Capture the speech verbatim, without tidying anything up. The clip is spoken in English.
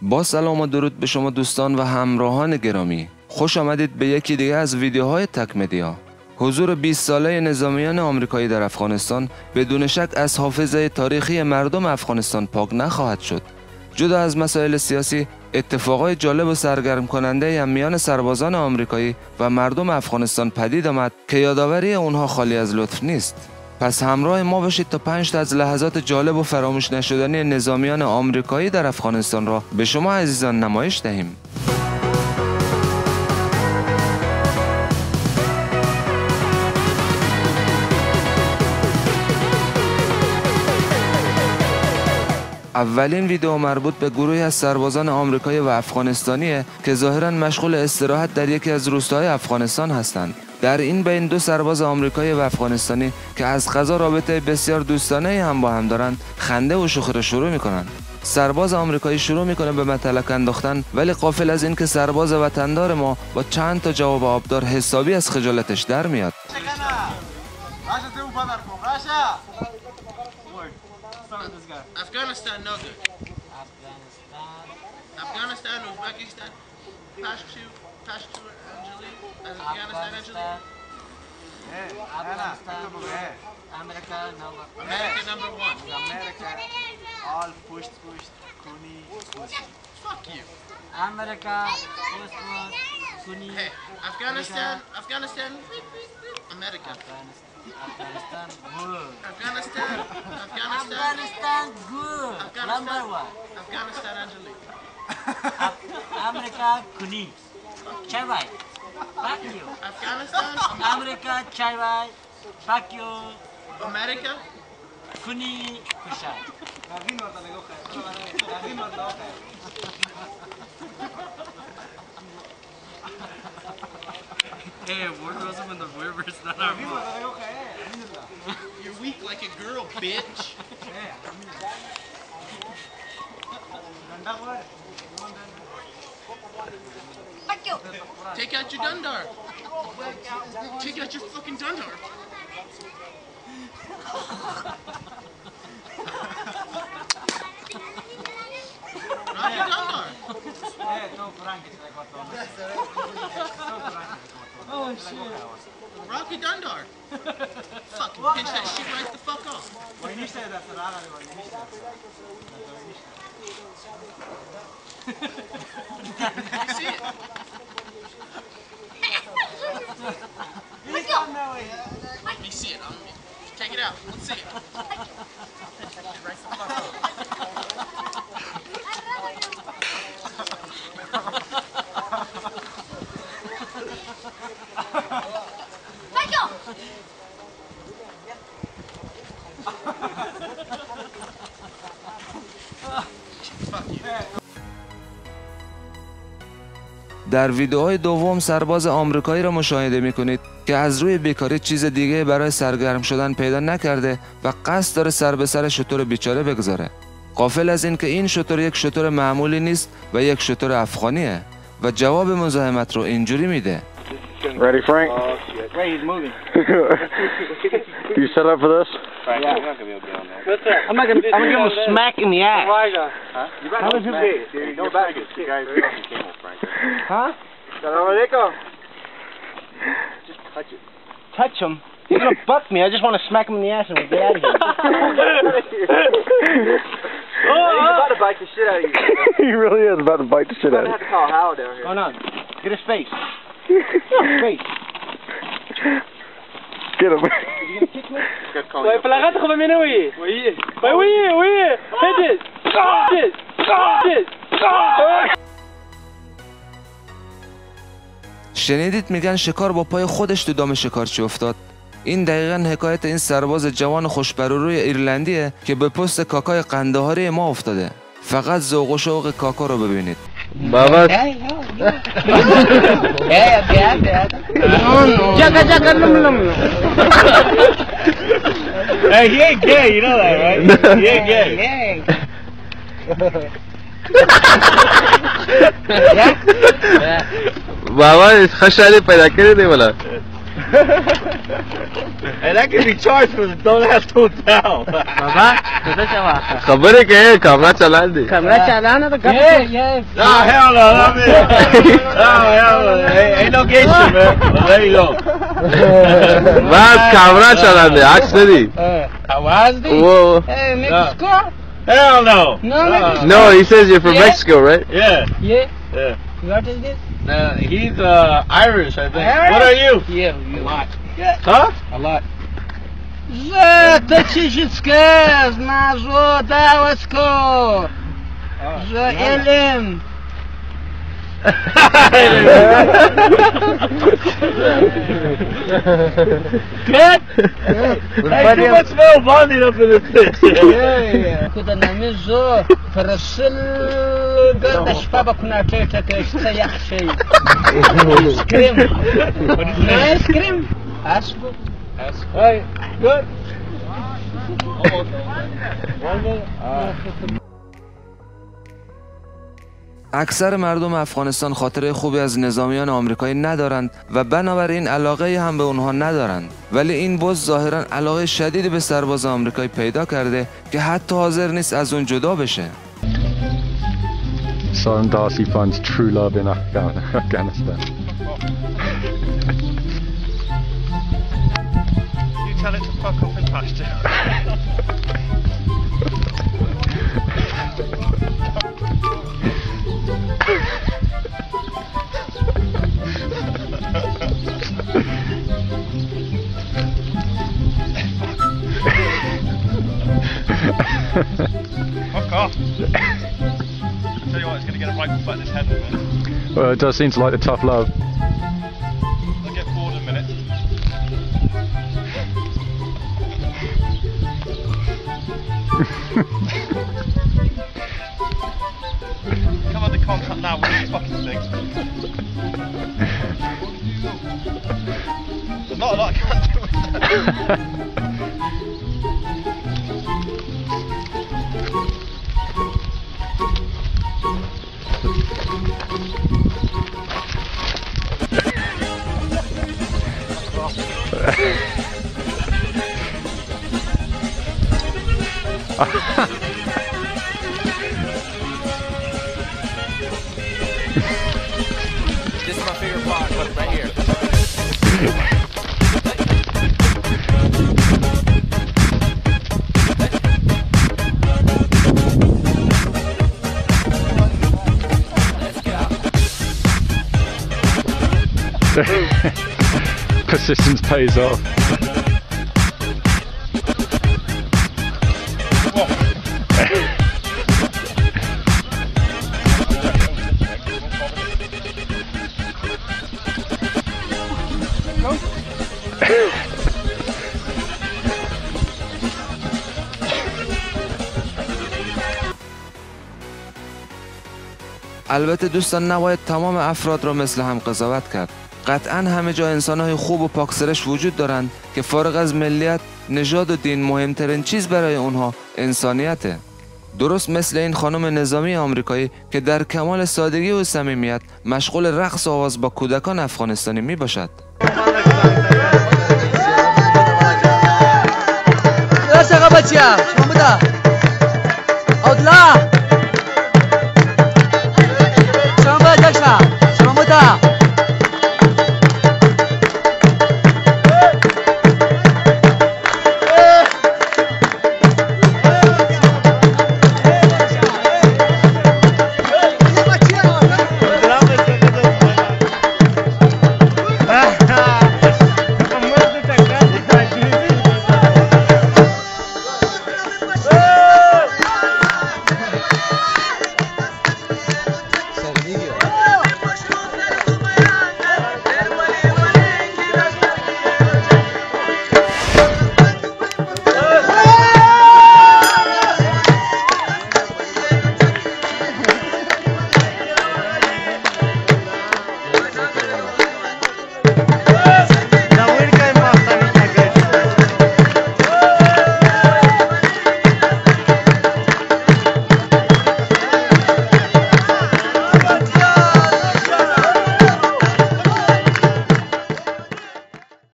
با سلام و درود به شما دوستان و همراهان گرامی. خوش آمدید به یکی دیگه از ویدیوهای تک مدیا. حضور بیست ساله نظامیان آمریکایی در افغانستان بدون شک از حافظه تاریخی مردم افغانستان پاک نخواهد شد. جدا از مسائل سیاسی، اتفاقای جالب و سرگرم کننده هم میان سربازان آمریکایی و مردم افغانستان پدید آمد که یادآوری اونها خالی از لطف نیست. پس همراه ما باشید تا پنج تا از لحظات جالب و فراموش نشدنی نظامیان آمریکایی در افغانستان را به شما عزیزان نمایش دهیم. اولین ویدیو مربوط به گروهی از سربازان آمریکایی و افغانستانیه که ظاهراً مشغول استراحت در یکی از روستاهای افغانستان هستند. در این بین دو سرباز آمریکایی و افغانستانی که از قضا رابطه بسیار دوستانه هم با هم دارند، خنده و شوخی شروع میکنند. سرباز آمریکایی شروع میکنه به متلک انداختن، ولی غافل از این که سرباز وطندار ما با چند تا جواب آبدار حسابی از خجالتش در میاد. Afghanistan, no good. Afghanistan. Afghanistan, Uzbekistan, Pashtu, Pashtu, Anjali, Afghanistan, Anjali. Afghanistan, America, number. America number one. America, all pushed, pushed, Kuni, pussy. Fuck you. America, pushed, pushed, Kuni. Hey, Afghanistan, Afghanistan, America. Afghanistan, good. Afghanistan, Afghanistan, Afghanistan, good. Number one. Afghanistan, Anjali. America, Kuni. Chai Fuck you. Afghanistan, America, Chai Fuck you. America. Kuni, Kusha. Hey, we're those in the rivers that are. You're weak like a girl, bitch. Take out your dundar. Take out your fucking dundar. Rock your dundar. Oh shit. Rock your dundar. Fucking pinch that shit right the fuck off. You see it? Let me see it. I'm, take it out. Let's see it. Right the fuck off. در ویدیوهای دوم سرباز آمریکایی را مشاهده می‌کنید که از روی بیکاری چیز دیگه برای سرگرم شدن پیدا نکرده و قصد داره سر به سر شتر بیچاره بگذاره. غافل از این که این شتر یک شتر معمولی نیست و یک شتر افغانیه و جواب مزاحمت رو اینجوری میده. Ready, Frank? Oh shit. Wait, he's moving. You set up for this? Yeah. I'm not gonna. I'm gonna give him a smack in the ass. Huh? You better How is smack. it? No back. You guys fucking camel, Frank. Huh? Salam alaikum. Just touch it. Touch him? He's gonna buck me. I just want to smack him in the ass and get out of here. Oh, he's about to bite the shit out of you. He really is about to bite the shit out of I'm you. gonna have to call Hal down here. Going on? Get his face. Face. Get him. You gonna kick me? طيب في الأغاني تاخذ منه ويه ويه ويه ويه هدد هدد هدد. شنیدید میگن شکار با پای خودش تو دام شکارچی افتاد؟ این دقیقاً حکایت این سرباز جوان خوشبروروی ایرلندیه که به پست کاکای قندهاری ما افتاده. فقط ذوق و شوق کاکا رو ببینید. بابا Jaka jaka lum lum. Hey, he ain't gay, you know that, right? He ain't gay. بابا خشالی پیدا کردی ولی And that can be charged for the don't ask, don't tell. بابا کجا شما خبره که کامرا چلاندی کامرا چلانه تو Yeah, yeah. No, hell no, not me. No, hell no. Ain't, ain't no gay shit, man. There you go. بعد کامرا چلانده عکس ندی آوازدی Whoa. Hey, Mexico? Hell no. No, Uh-uh. No, he says you're from Yeah. Mexico, right? Yeah. Yeah. Yeah. What is this? Uh, he's uh, Irish, I think. Irish? What are you? Yeah, you. A lot. Huh? A lot. Że to Czyżyckie z Mazu Dałasko. Że Elim. Good? Hey, too much snow bonding up in this bitch. Kuda namizu Prasıl Gadaş baba kuna çeçe keşte yakşey. Ice cream. Ice cream. Asbu. Hey, good. اکثر مردم افغانستان خاطره خوبی از نظامیان آمریکایی ندارند و بنابراین علاقه هم به اونها ندارند، ولی این بز ظاهرا علاقه شدیدی به سرباز آمریکایی پیدا کرده که حتی حاضر نیست از اون جدا بشه. Simon Darcy finds true love in Afghan- Afghanistan. You tell it to fuck off in pasture. Fuck off. Tell you what, it's going to get a rifle butt in his head in a minute. Well, it does seem to like the tough love. I'll get bored in a minute. Come on, the contact now with these fucking things. There's not a lot I can do with that. This is my favorite part, but right here. Persistence pays off. البته دوستان نباید تمام افراد را مثل هم قضاوت کرد. قطعاً همه جا انسان‌های خوب و پاکسرش وجود دارند که فارغ از ملیت، نژاد و دین مهمترین چیز برای اونها انسانیته. درست مثل این خانم نظامی آمریکایی که در کمال سادگی و صمیمیت مشغول رقص و آواز با کودکان افغانستانی می باشد. چقدر بچه‌ها